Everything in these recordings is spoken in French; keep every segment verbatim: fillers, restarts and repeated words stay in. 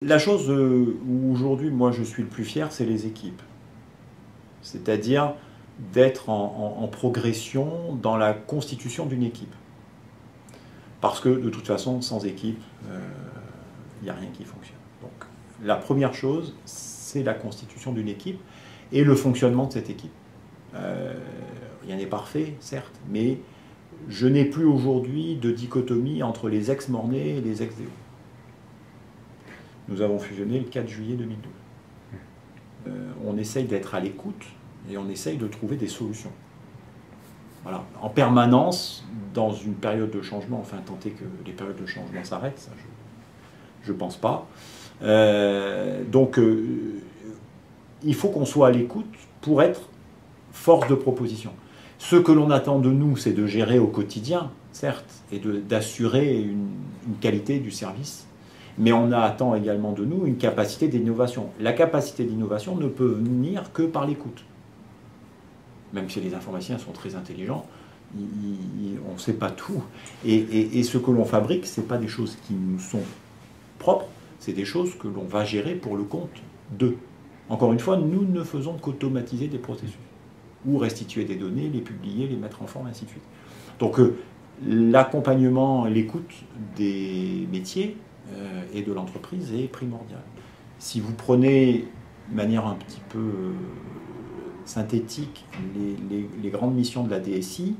La chose où aujourd'hui, moi, je suis le plus fier, c'est les équipes. C'est-à-dire d'être en, en, en progression dans la constitution d'une équipe. Parce que, de toute façon, sans équipe, il euh, n'y a rien qui fonctionne. Donc, la première chose, c'est la constitution d'une équipe et le fonctionnement de cette équipe. Euh, rien n'est parfait, certes, mais je n'ai plus aujourd'hui de dichotomie entre les ex-Mornay et les ex-D O. Nous avons fusionné le quatre juillet deux mille douze. Euh, on essaye d'être à l'écoute et on essaye de trouver des solutions. Voilà. En permanence, dans une période de changement, enfin, tant est que les périodes de changement s'arrêtent, ça je ne pense pas. Euh, donc, euh, il faut qu'on soit à l'écoute pour être force de proposition. Ce que l'on attend de nous, c'est de gérer au quotidien, certes, et d'assurer une, une qualité du service, mais on attend également de nous une capacité d'innovation. La capacité d'innovation ne peut venir que par l'écoute. Même si les informaticiens sont très intelligents, ils, ils, on ne sait pas tout. Et, et, et ce que l'on fabrique, ce n'est pas des choses qui nous sont propres, c'est des choses que l'on va gérer pour le compte d'eux. Encore une fois, nous ne faisons qu'automatiser des processus, ou restituer des données, les publier, les mettre en forme, ainsi de suite. Donc euh, l'accompagnement, l'écoute des métiers euh, et de l'entreprise est primordial. Si vous prenez de manière un petit peu euh, synthétique les, les, les grandes missions de la D S I,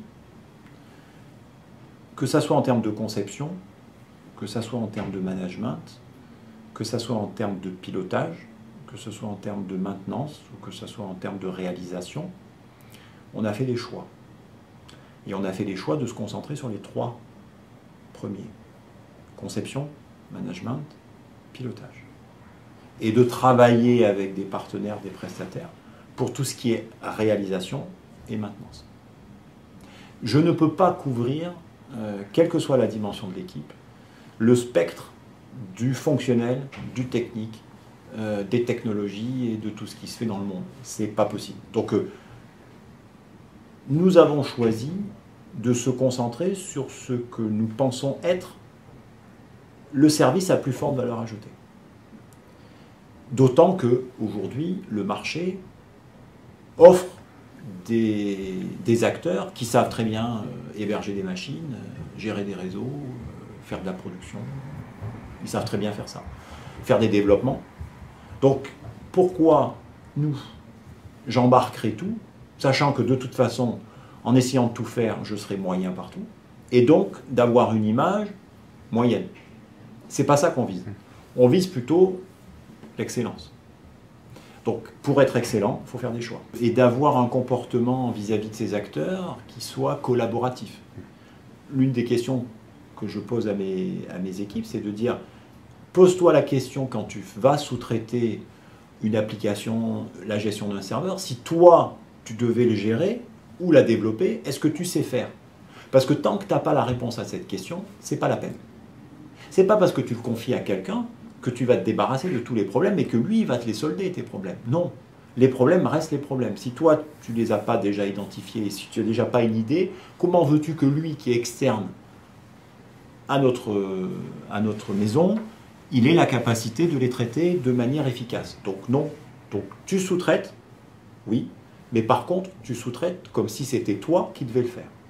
que ça soit en termes de conception, que ça soit en termes de management, que ça soit en termes de pilotage, que ce soit en termes de maintenance, ou que ce soit en termes de réalisation, on a fait des choix. Et on a fait les choix de se concentrer sur les trois premiers. Conception, management, pilotage. Et de travailler avec des partenaires, des prestataires, pour tout ce qui est réalisation et maintenance. Je ne peux pas couvrir, euh, quelle que soit la dimension de l'équipe, le spectre du fonctionnel, du technique, euh, des technologies et de tout ce qui se fait dans le monde. C'est pas possible. Donc, euh, nous avons choisi de se concentrer sur ce que nous pensons être le service à plus forte valeur ajoutée. D'autant qu'aujourd'hui, le marché offre des, des acteurs qui savent très bien euh, héberger des machines, euh, gérer des réseaux, euh, faire de la production. Ils savent très bien faire ça. Faire des développements. Donc, pourquoi nous, j'embarquerai tout, sachant que de toute façon, en essayant de tout faire, je serai moyen partout, et donc d'avoir une image moyenne. C'est pas ça qu'on vise. On vise plutôt l'excellence. Donc, pour être excellent, il faut faire des choix. Et d'avoir un comportement vis-à-vis de ces acteurs qui soit collaboratif. L'une des questions que je pose à mes, à mes équipes, c'est de dire, pose-toi la question quand tu vas sous-traiter une application, la gestion d'un serveur, si toi, tu devais le gérer ou la développer, est-ce que tu sais faire? Parce que tant que tu n'as pas la réponse à cette question, c'est pas la peine. C'est pas parce que tu le confies à quelqu'un que tu vas te débarrasser de tous les problèmes et que lui, il va te les solder, tes problèmes. Non, les problèmes restent les problèmes. Si toi, tu ne les as pas déjà identifiés, si tu n'as déjà pas une idée, comment veux-tu que lui, qui est externe à notre, à notre maison, il ait la capacité de les traiter de manière efficace? Donc non. Donc tu sous-traites, oui, mais par contre, tu sous-traites comme si c'était toi qui devais le faire.